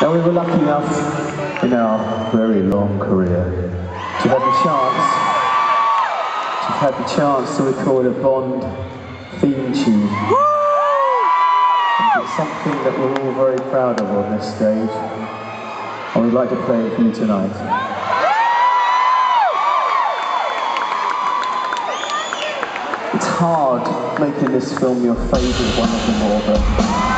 Now we were lucky enough in our very long career to have the chance to record a Bond theme tune. And it's something that we're all very proud of on this stage, and we'd like to play it for you tonight. It's hard making this film your favourite one of them all, but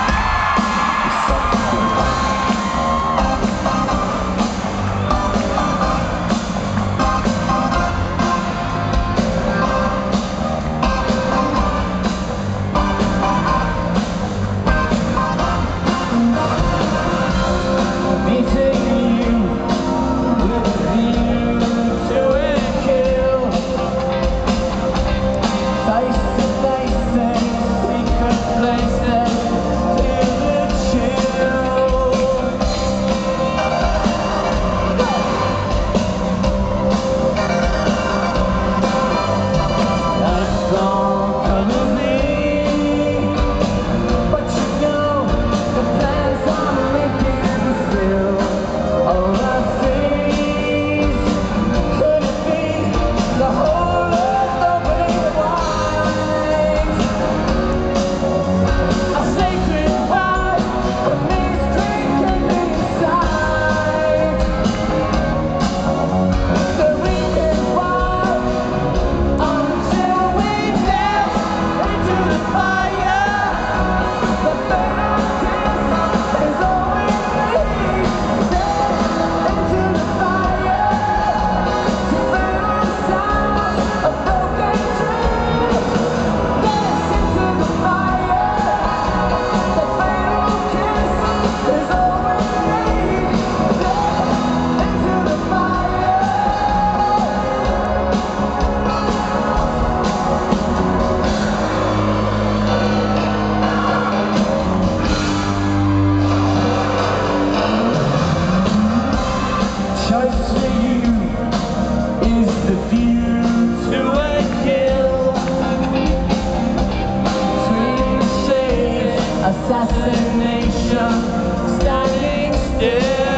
assassination, standing still.